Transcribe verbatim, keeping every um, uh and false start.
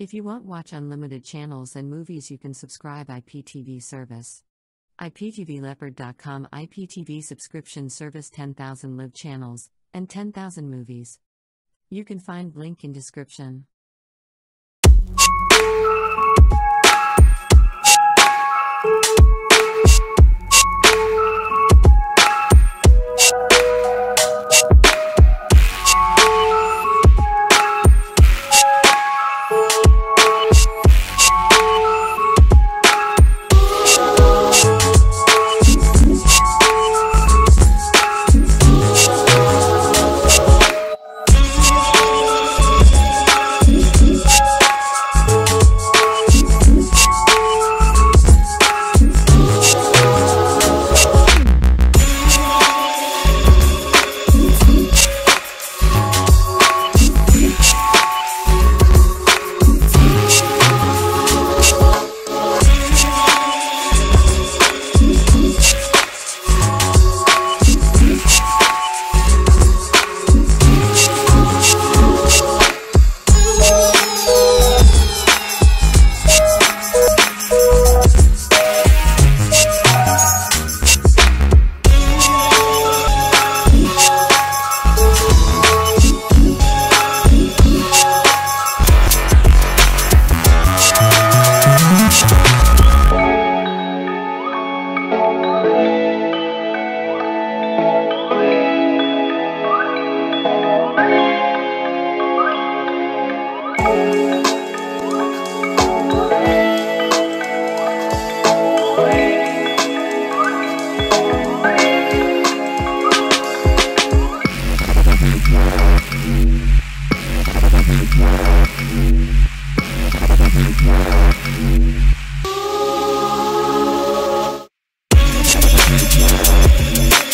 If you want watch unlimited channels and movies, you can subscribe I P T V service. I P T V leopard dot com I P T V subscription service ten thousand live channels and ten thousand movies. You can find link in description. We'll be right back.